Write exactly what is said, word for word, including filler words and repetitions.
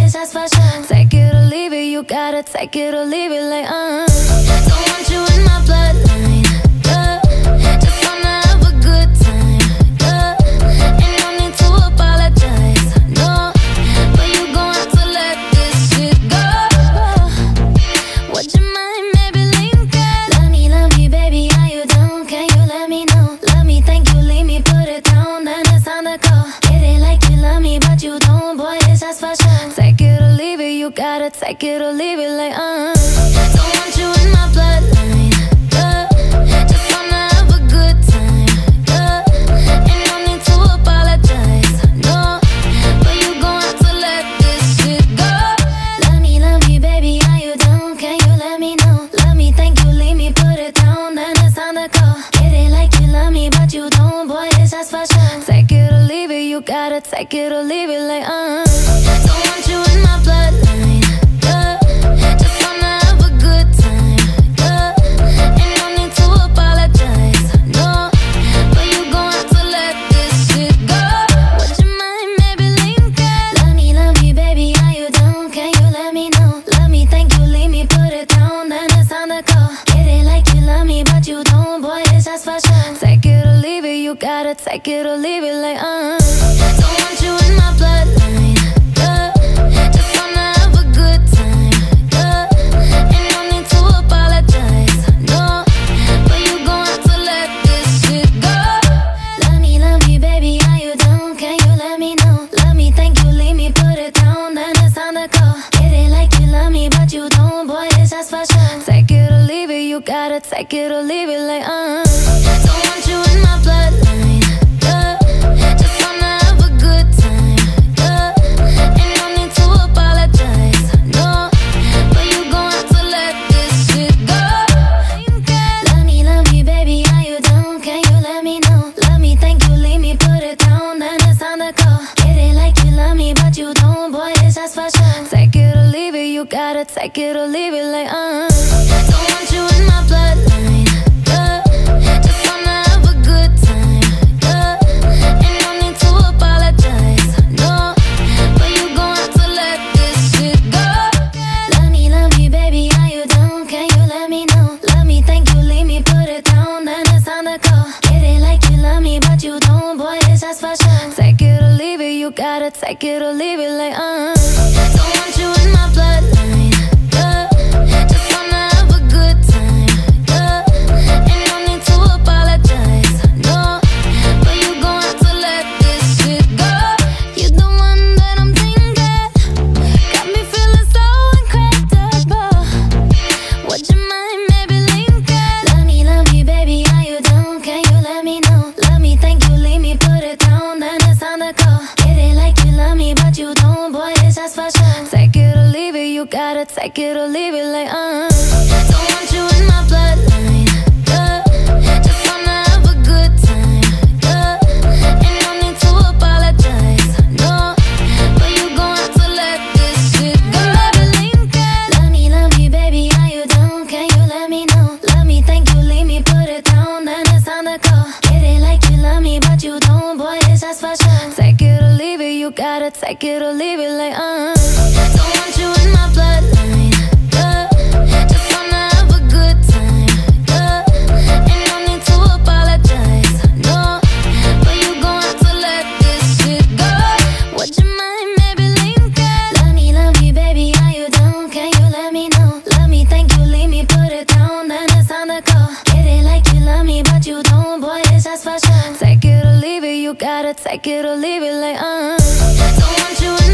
boys, that's for sure. Take it or leave it, you gotta take it or leave it, like, uh don't want you in my bloodline, yeah. Just wanna have a good time, yeah. Ain't no need to apologize, no. But you gon' have to let this shit go. Would you mind maybe link it? Love me, love me, baby, how you doing? Can you let me know? Love me, thank you, leave me, put it down, then it's time to go. Get it like you love me, but you don't, boy, it's just for sure. Take it or leave it, you gotta take it or leave it, like, uh don't want you in my bloodline, yeah. Just wanna have a good time, yeah. Ain't no need to apologize, no. But you gon' have to let this shit go. Love me, love me, baby, how you doing? Can you let me know? Love me, thank you, leave me, put it down, then it's time to go. Get it like you love me, but you don't, boy, it's just for sure. Take it or leave it, you gotta take it or leave it, like, uh don't want you in my bloodline, yeah. Just wanna have a good time, yeah. Ain't no need to apologize, no. But you gon' have to let this shit go. Would you mind maybe link it? Love me, love me, baby, how you doing? Can you let me know? Love me, thank you, leave me, put it down, then it's time to go. Get it like you love me, but you don't, boy, it's just for sure. Take it or leave it, you gotta take it or leave it, like, uh don't want you in my bloodline, yeah. Just wanna have a good time, yeah. Ain't no need to apologize, no. But you gon' have to let this shit go. Love me, love me, baby, how you doing? Can you let me know? Love me, thank you, leave me, put it down, then it's time to go. Get it like you love me, but you don't, boy, it's just for sure. Take it or leave it, you gotta take it or leave it, like, uh don't want you in my bloodline, yeah. Just wanna have a good time, yeah. Ain't no need to apologize, no. But you gon' have to let this shit go. Love me, love me, baby, how you doing? Can you let me know? Love me, thank you, leave me, put it down, then it's time to go. Get it like you love me, but you don't, boy, it's just for sure. Take it or leave it, you gotta take it or leave it, like, uh don't want you in my bloodline, yeah. Just wanna have a good time, yeah. Ain't no need to apologize, no. But you gon' have to let this shit go. Love me, love me, baby, how you doing? Can you let me know? Love me, thank you, leave me, put it down, then it's time to go. Get it like you love me, but you don't, boy, it's just for sure. Take it or leave it, you gotta take it or leave it, like, uh don't want you in my bloodline, yeah. Just wanna have a good time, yeah. Ain't no need to apologize, no. But you gon' have to let this shit go. You're the one that I'm thinking, got me feeling so incredible. Would you mind maybe link it? Love me, love me, baby, how you doing? Can you let me know? Love me, thank you, leave me, put it down, then it's time to go. Get it like you love me, but you don't, boy, it's just for sure. Take it or leave it, you gotta take it or leave it, like, uh don't want you in my bloodline, yeah. Just wanna have a good time, yeah. Ain't no need to apologize, no. But you gon' have to let this shit go. Baby, link it. Love me, love me, baby, how you doing? Can you let me know? Love me, thank you, leave me, put it down, then it's time to go. Get it like you love me, but you don't, boy, it's just for sure. Take it or leave it, you gotta take it or leave it, like, uh don't want you in my bloodline, yeah. Just wanna have a good time, yeah. Ain't no need to apologize, no. But you gon' have to let this shit go. Would you mind maybe link it? Love me, love me, baby, how you doing? Can you let me know? Love me, thank you, leave me, put it down, then it's time to go. Get it like you love me, but you don't, boy, it's just for sure. Take it or leave it, you gotta take it or leave it, like, uh don't want you in